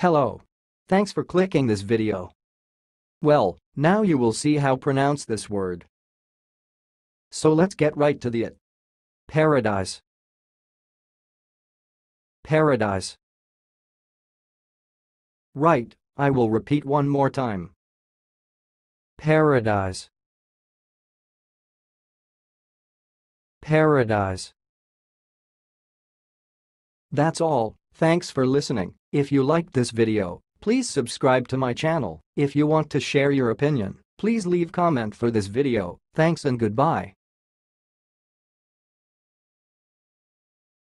Hello. Thanks for clicking this video. Well, now you will see how pronounce this word. So let's get right to it. Paradize. Paradize. Right, I will repeat one more time. Paradize. Paradize. That's all. Thanks for listening. If you liked this video, please subscribe to my channel. If you want to share your opinion, please leave comment for this video. Thanks and goodbye.